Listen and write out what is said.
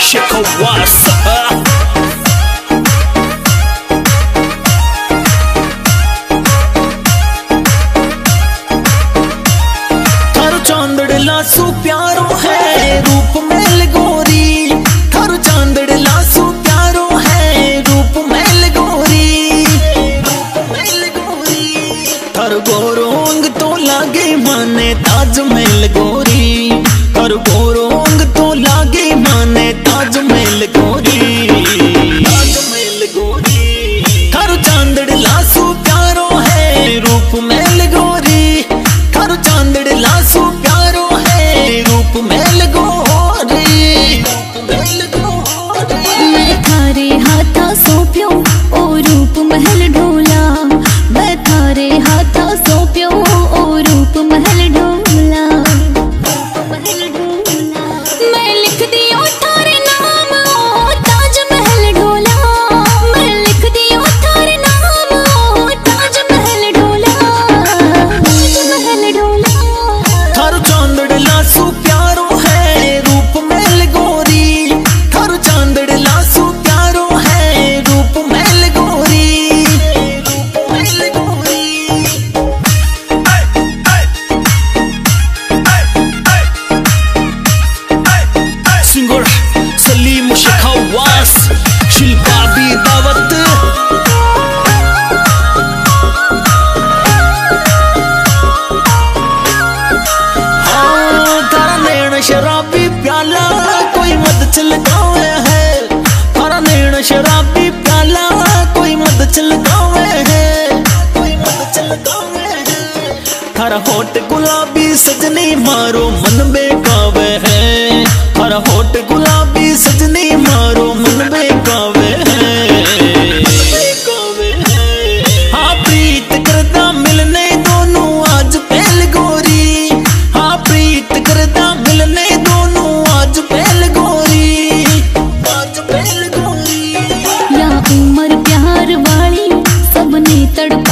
मुशखवास थारो चांदड़ लासू प्यारो है रूप मेल गोरी, थारो चांदड़ लासू प्यारो है रूप मेल गोरी, थारो गोरोंग तो लागे माने ताजमहल गोरी, थारो गोरोंग तो लागे माने ताजमहल गोरी, ताजमहल गोरी। थारो चांदड़ लासू प्यारो है रूप मेल गोरी, थारो चांदड़ लासू प्यारो है रूप मेल गोरी, मेल गोरी। मैं थारे हाथा सौंप्यो ओ रूप महल ढोला, मैं थारे हाथा सौंप्यो ओ रूप महल ढोला, मैं लिख दियो थारे नाम ओ ताजमहल ढोला, मैं लिख दियो थारे नाम ओ ताजमहल ढोला, ताजमहल ढोला। थारो चांदड़ लासू प्यारो है रूप मेल गोरी, थारो चांदड़ लासू प्यारो है रूप मेल गोरी, मेल गोरी। सिंगर सलीम मुशखवास शिल्पा भी दावत शराबी प्याला कोई मद चलगावे है, थारा नैन शराबी प्याला कोई मद चलगावे है, कोई मद चलगावे है। थारा होठ गुलाबी सजनी मारो मन बेकावे है, थारा होठ गुलाबी सजनी मारो मन बेकावे है, बेकावे है। हाँ प्रीत करदा मिलने दोनों आज पहल गोरी, हाँ प्रीत करदा मिलने दोनों आज पहल गोरी, आज पहल गोरी। या उम्र प्यार वाली सबने तड़प